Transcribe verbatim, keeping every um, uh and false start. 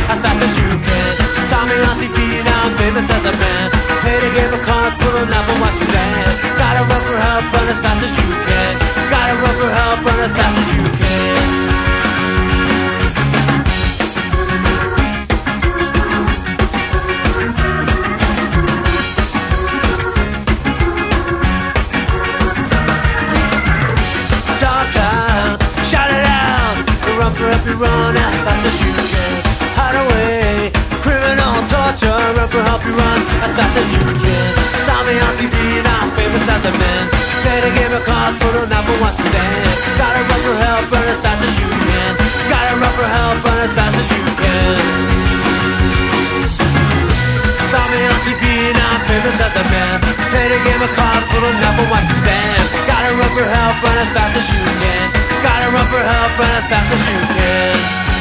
as fast as you can. Saw me on T V, now I'm famous as a man. Play the game of cards, but I'm not for what you stand. Gotta run for help, run as fast as you can. Gotta run for help, run as fast as you can. Run, you run as fast as you can. Hide away, criminal torture. Run for help, you run as fast as you can. Saw me on T V, now I'm famous as a man. Play the game of cards, but I'm not for what's to stand. Gotta run for help, run as fast as you can. Gotta run for help, run as fast as you can. Saw me on T V, now I'm famous as a man. Play the game of cards, but I'm not for what's to stand. Gotta run for help, run as fast as you can. Gotta run for help, run as fast as you can.